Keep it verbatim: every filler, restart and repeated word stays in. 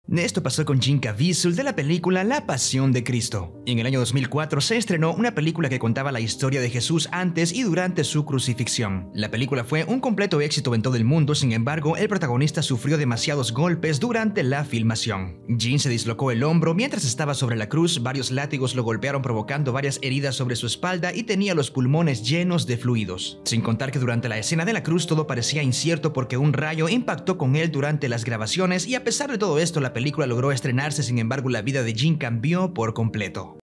Esto pasó con Jim Caviezel de la película La Pasión de Cristo. En el año dos mil cuatro se estrenó una película que contaba la historia de Jesús antes y durante su crucifixión. La película fue un completo éxito en todo el mundo, sin embargo, el protagonista sufrió demasiados golpes durante la filmación. Jim se dislocó el hombro mientras estaba sobre la cruz, varios látigos lo golpearon provocando varias heridas sobre su espalda y tenía los pulmones llenos de fluidos. Sin contar que durante la escena de la cruz todo parecía incierto porque un rayo impactó con él durante las grabaciones y a pesar de todo esto la película logró estrenarse, sin embargo la vida de Jim cambió por completo.